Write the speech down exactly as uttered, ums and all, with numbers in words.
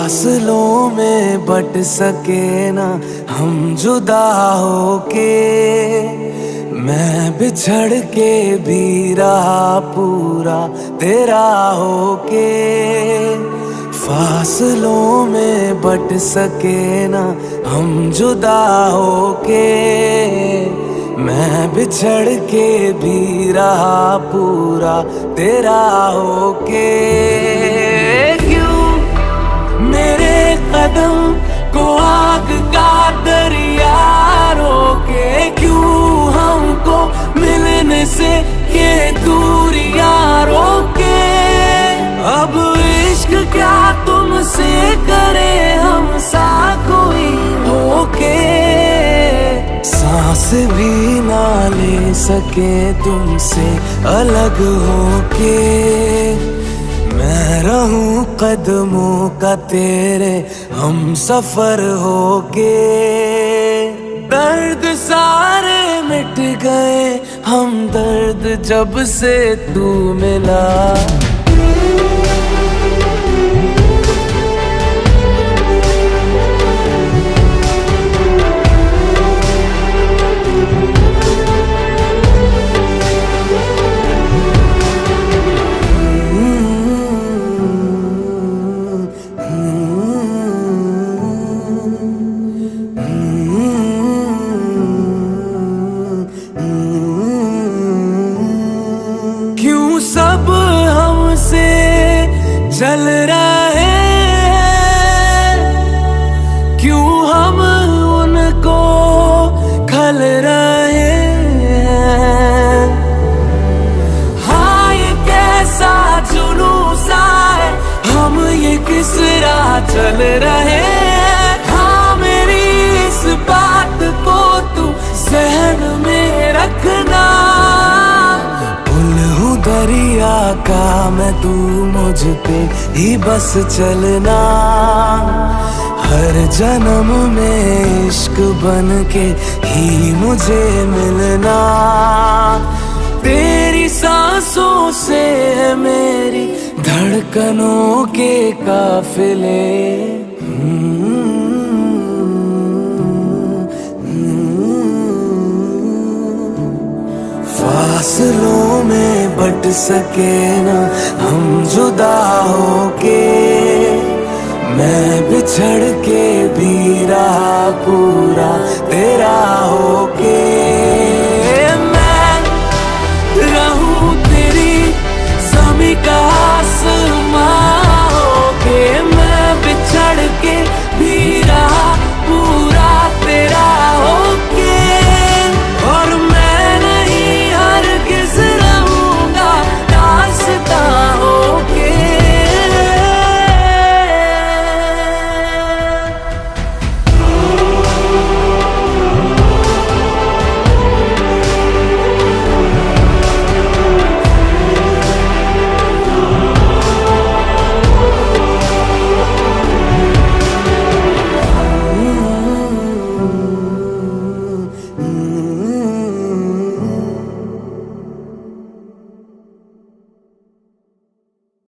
फासलों में बट सके ना हम जुदा होके, मैं बिछड़ के भी रहा पूरा तेरा होके। फासलों में बट सके ना हम जुदा होके, मैं बिछड़ के भी रहा पूरा तेरा होके। क्यों मेरे कदम को आग का दरिया रोके, क्यों हमको मिलने से ये दूरियां रोके। अब इश्क क्या तुमसे करे हम सा कोई होके, सांस भी ना ले सके तुमसे अलग होके। मैं रहूं कदमों का तेरे हम सफर होके। दर्द सारे मिट गए हम दर्द जब से तू मिला। सब हमसे चल रहे हैं, क्यों हम उनको खल रहे हैं। हाँ ये कैसा जुलूस है, हम ये किस राह चल रहे हैं। हाँ मेरी इस बात को तू सहन में रखना। दरिया का मैं तू मुझ पे ही बस चलना। हर जन्म में इश्क बन के ही मुझे मिलना। तेरी सांसों से है मेरी धड़कनों के काफिले। फासलों में बट सके ना हम जुदा होके, मैं बिछड़ के भी रहा पूरा तेरा होके।